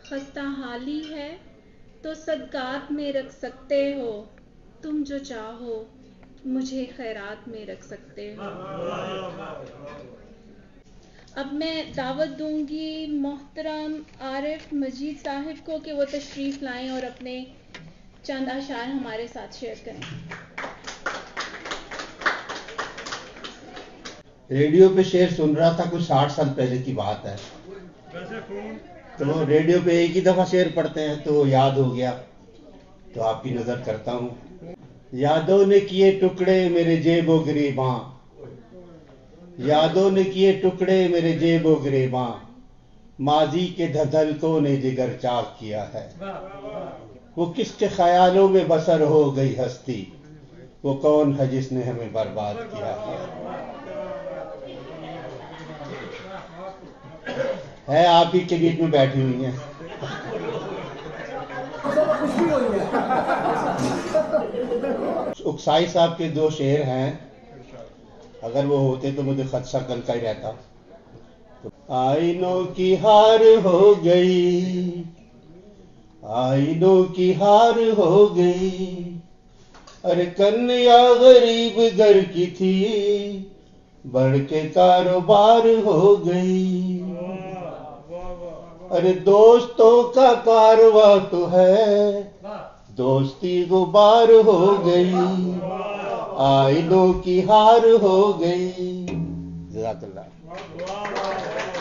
خستہ حالی ہے تو صدقات میں رکھ سکتے ہو، تم جو چاہو مجھے خیرات میں رکھ سکتے ہو۔ اب میں دعوت دوں گی محترم عارف مجید صاحب کو کہ وہ تشریف لائیں اور اپنے چند اشعار ہمارے ساتھ شیئر کریں۔ ریڈیو پہ شعر سن رہا تھا، کچھ 60 سال پہلے کی بات ہے، تو ریڈیو پہ ایک ہی دفعہ شعر پڑھتے ہیں تو یاد ہو گیا، تو آپ کی نظر کرتا ہوں۔ یادوں نے کیے ٹکڑے میرے جیب و گریباں، یادوں نے کیے ٹکڑے میرے جیب و گریباں، ماضی کے دھڑکوں نے جگر چاک کیا ہے۔ وہ کس کے خیالوں میں بسر ہو گئی ہستی، وہ کون ہے جس نے ہمیں برباد کیا ہے آپ ہی کے بیچ میں بیٹھی ہوئی ہیں۔ اکسائی صاحب کے 2 شعر ہیں، اگر وہ ہوتے تو مجھے خدشہ کل کا ہی رہتا۔ آئینوں کی ہار ہو گئی، آئینوں کی ہار ہو گئی، ارے کنیا غریب گھر کی تھی، بڑھ کے کاروبار ہو گئی، ارے دوستوں کا کارواں تو ہے، دوستی غبار ہو گئی، آئینوں کی ہار ہو گئی۔ جزاک اللہ۔